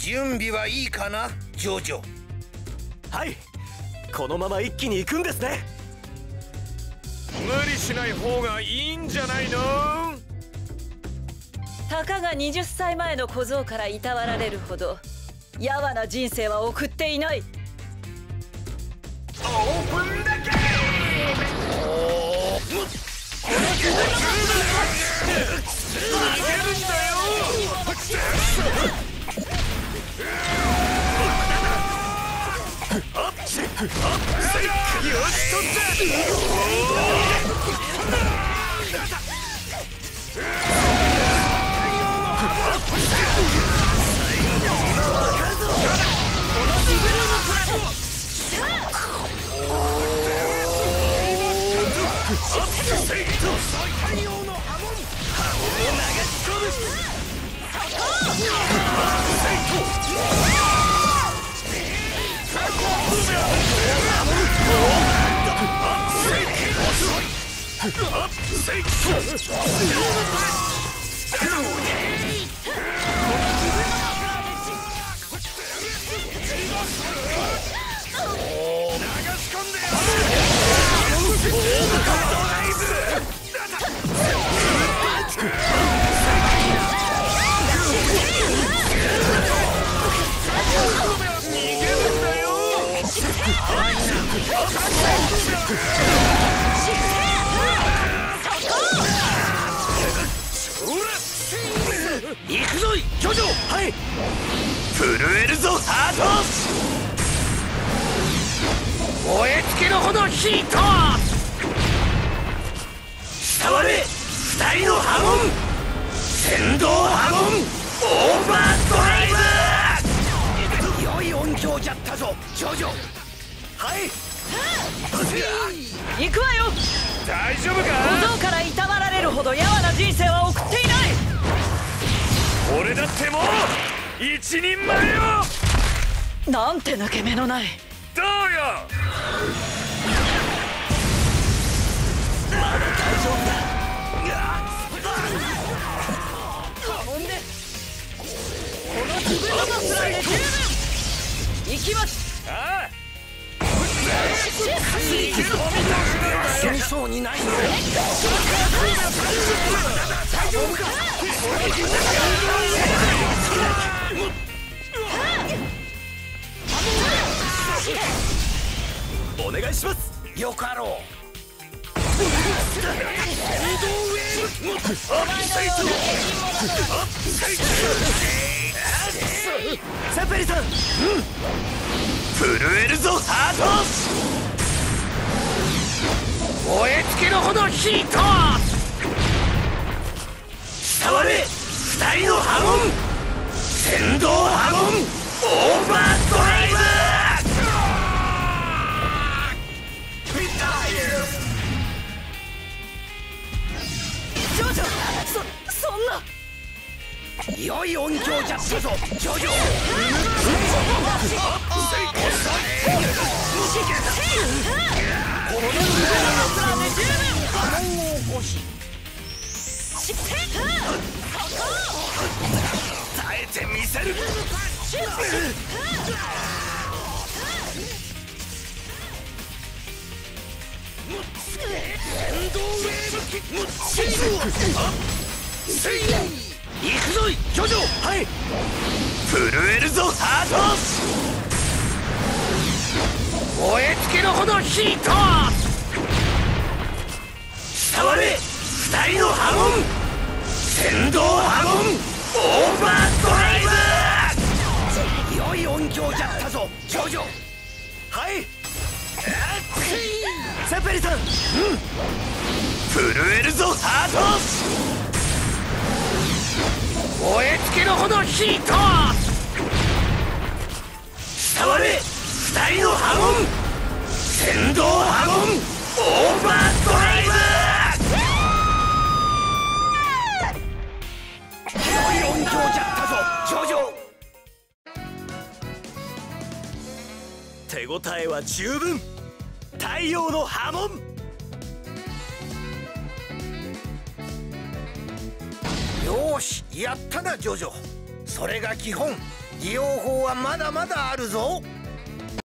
準備はいいかな、ジョジョ。 はい、このまま一気に行くんですね。 無理しない方がいいんじゃないの？ たかが20歳前の小僧からいたわられるほどやわな人生は送っていない。 オープンだけ。 行くぞい、ジョジョ。はい。震えるぞハート。燃え尽きのほどヒート。伝われ二人の波紋。先導波紋オーバードライブ。 良い音響じゃったぞ、ジョジョ。 はい。 行くわよ。 大丈夫か？ 小僧からいたわられるほどやわな人生は送っていない。 俺だってもう一人前よ。 なんて抜け目のない。 どうよ。 まだ大丈夫だ。 ほんでこの自分のスライで十分行きます。 ああ、 死にそうにないの？大丈夫か？ お願いします。 よかろう。 セペリさん、震えるぞハート。 燃え尽きのほどヒート。 伝われ二人の波紋。先導波紋オーバードライブ。 ジョジョ、そんな。 良い音響じゃったぞ、ジョジョ。 耐えてみせる。行くぞい、ジョジョ。はい。震えるぞハート。 燃え尽きのほどヒート。 伝われ二人の波紋。先導波紋オーバードライブ。 良い音響じゃったぞ、ジョジョ。 はい。セペリさん、震えるぞハート。 燃え尽きのほどヒート。 伝われ二人の波紋。先導波紋オーバードライブ。 良い音響じゃったぞ、ジョジョ。 手応えは十分。太陽の波紋。 よーし、やったなジョジョ。 それが基本。利用法はまだまだあるぞ。